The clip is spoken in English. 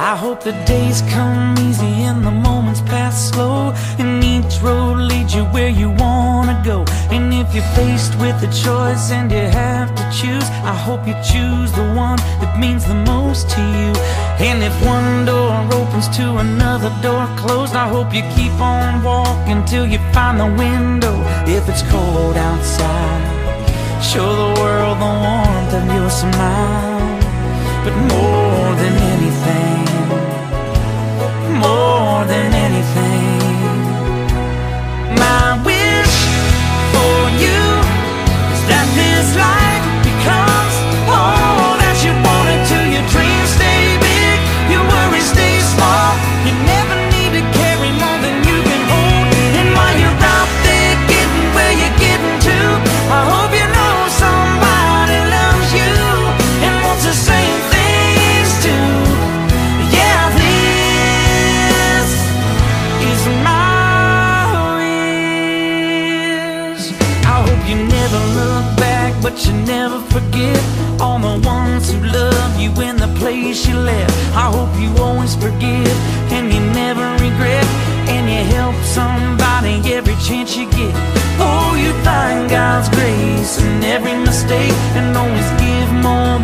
I hope the days come easy and the moments pass slow, and each road leads you where you wanna go. And if you're faced with a choice and you have to choose, I hope you choose the one that means the most to you. And if one door opens to another door closed, I hope you keep on walking till you find the window. If it's cold outside, show the world the warmth of your smile. But more than anything, more than anything, my wish for you is that this life becomes all that you want it to. Your dreams stay big, your worries stay small. You never need to carry more than you can hold. And while you're out there getting where you're getting to, I hope you know somebody loves you and wants the same things too. Yeah, this is my wish. I hope you never look back, but you never forget all the ones who love you in the place you left. I hope you always forgive and you never regret, and you help somebody every chance you get. Oh, you find God's grace in every mistake and always give more